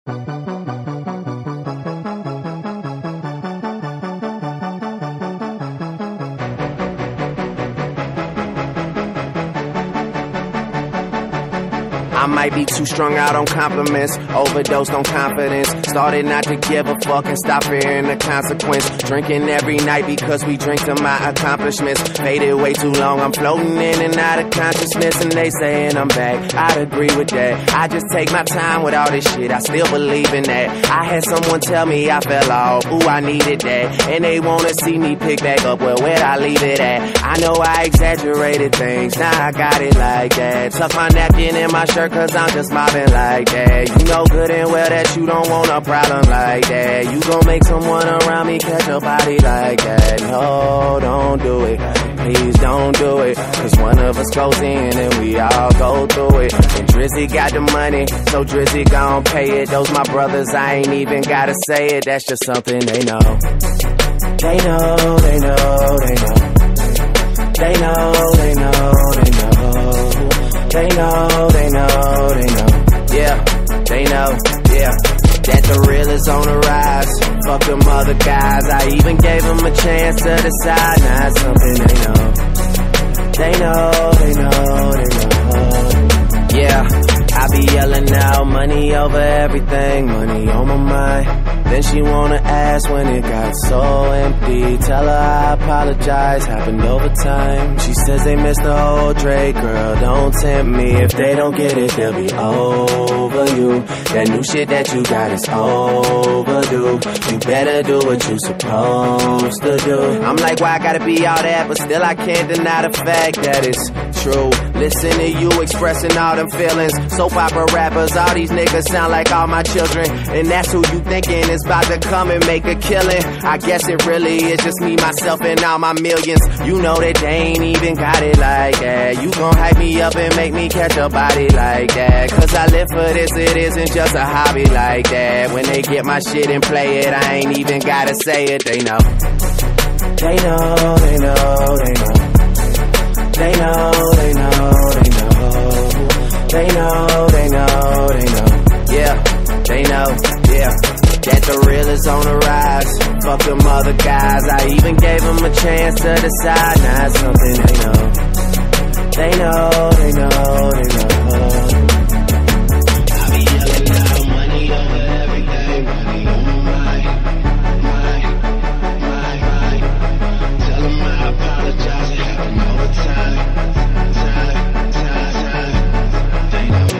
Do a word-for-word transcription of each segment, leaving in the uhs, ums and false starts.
I might be too strung out on compliments, overdosed on confidence. Started not to give a fuck and stop fearing the consequence. Drinking every night because we drink to my accomplishments. Faded way too long, I'm floating in and out of consciousness. And they saying I'm back, I'd agree with that. I just take my time with all this shit, I still believe in that. I had someone tell me I fell off, ooh I needed that. And they wanna see me pick back up, well where'd I leave it at? I know I exaggerated things, now I got it like that. Tuck my napkin in my shirt cause I'm just mobbing like that. You know good and well that you don't want a problem like that. You gon' make someone around me catch a body like that. No, don't do it, please don't do it. Cause one of us goes in and we all go through it. And Drizzy got the money, so Drizzy gon' pay it. Those my brothers, I ain't even gotta say it. That's just something they know. They know, they know, they know. They know, they know, they know. They know, they know, they know. Yeah, they know, yeah. That the real is on the rise. Fuck them other guys, I even gave them a chance to decide. Now it's something they know. They know, they know, they know. Yeah, I be yelling out money over everything, money on my mind. Then she wanna ask when it got so empty. Tell her I apologize, happened over time. She says they missed the whole Drake, girl, don't tempt me. If they don't get it, they'll be over you. That new shit that you got is overdue. You better do what you supposed to do. I'm like, why I gotta be all that? But still I can't deny the fact that it's true. Listen to you expressing all them feelings. Soap opera rappers, all these niggas sound like all my children. And that's who you thinking is about to come and make a killing. I guess it really is just me, myself, and all my millions. You know that they ain't even got it like that. You gon' hype me up and make me catch a body like that. Cause I live for this, it isn't just a hobby like that. When they get my shit and play it, I ain't even gotta say it, they know. They know, they know, they know. They know, they know, they know. They know, they know, they know. Yeah, they know, yeah. That the real is on the rise. Fuck them other guys, I even gave them a chance to decide. Now it's something they know. They know, they know, they know. I be yelling out money over everything, money on my mind, mind, mind, mind. Tell them I apologize, it happened all the time, time, time, time. They know.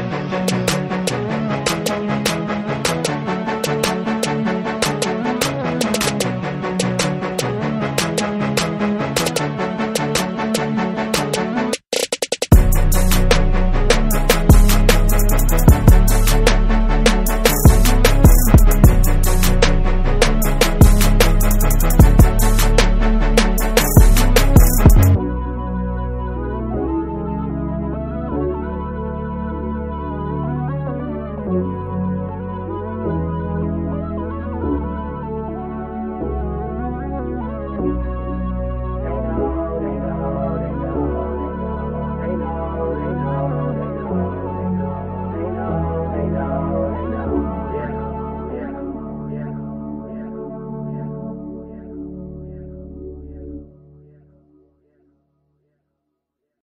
Thank you.